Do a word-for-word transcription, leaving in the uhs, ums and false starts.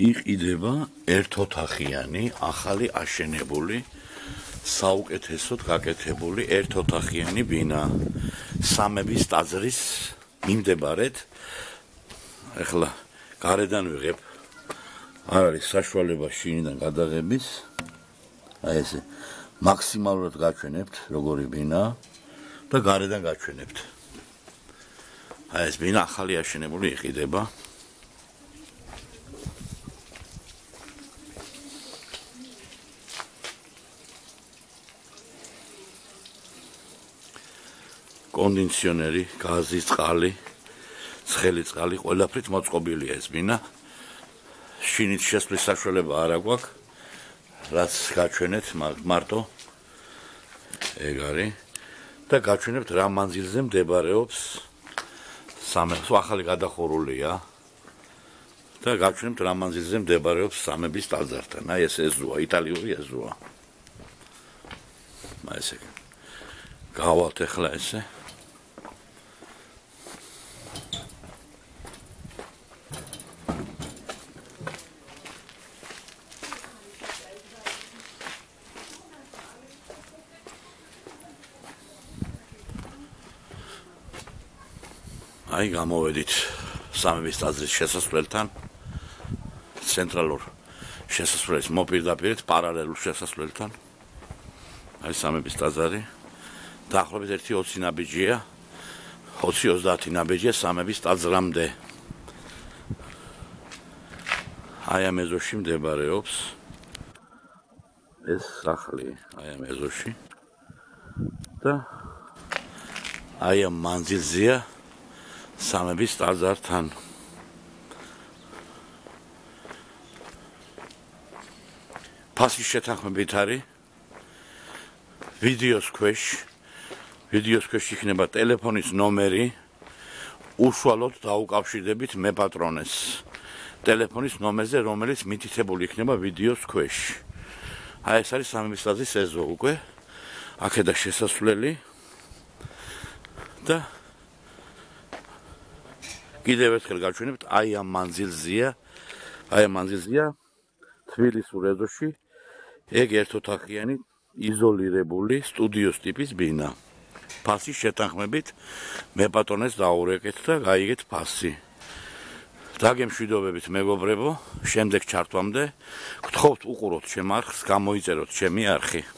იყიდება ერთოთახიანი, ახალი აშენებული, საუკეთესოდ გაკეთებული ერთოთახიანი ბინა. სამების ტაძრის მიმდებარედ. ეხლა გარედან ვიღებ. არ არის საშუალება შინიდან გადაღების. აი ესე მაქსიმალურად გაჩვენებთ როგორი ბინაა და გარედან გაჩვენებთ. აი ეს ბინა ახალი აშენებული იყიდება. კონდიციონერი, გაზი, წყალი, ცხელი წყალი, ყველაფრით მოწყობილია ეს ბინა. შინით შესვლის საშუალება არ აქვს, რაც გაჩვენეთ მარტო ეგ არის და გაჩვენებთ რა მანძილზე მდებარეობს სამების ახალი გადახურულია და გაჩვენებთ რა მანძილზე მდებარეობს სამების ტაძართან. აი ეს ეზოა, იტალიური ეზოა. აი ესე გავალთ ახლა ესე აი გამოვედით სამების ტაძრის შესასვლელთან ცენტრალურ შესასვლელის მოპირდაპირედ პარალელურ შესასვლელთან აი სამების ტაძარი დაახლოებით ერთი ოცი ნაბიჯია ოცი ოცდაათი ნაბიჯია სამების ტაძრამდე აი ამ ეზოში მდებარეობს ეს სახლი აი ამ ეზოში და აი ამ მანძილზეა სამების ტაძართან ფასის შეთანხმებით არის ვიდეოს ქვეშ ვიდეოს ქვეშ იქნება ტელეფონის ნომერი უშუალოდ დაუკავშირდებით მე პატრონეს ტელეფონის ნომერზე რომელიც მითითებული იქნება ვიდეოს ქვეშ აი ეს არის სამების ტაძრის ეზო უკვე აქედა შესასვლელი და კიდევ ერთხელ გაჩვენებთ აი ამ მანძილზეა აი ამ მანძილზეა თბილისურ ეზოში ეგ ერთოთახიანი იზოლირებული სტუდიოს ტიპის ბინა ფასის შეთანხმებით მე პატრონეს დაურეკეთ და გაიგეთ ფასი დაგემშვიდობებით მეგობრებო შემდეგ ჩართვამდე გთხოვთ უყუროთ ჩემ არხს გამოიწეროთ ჩემი არხი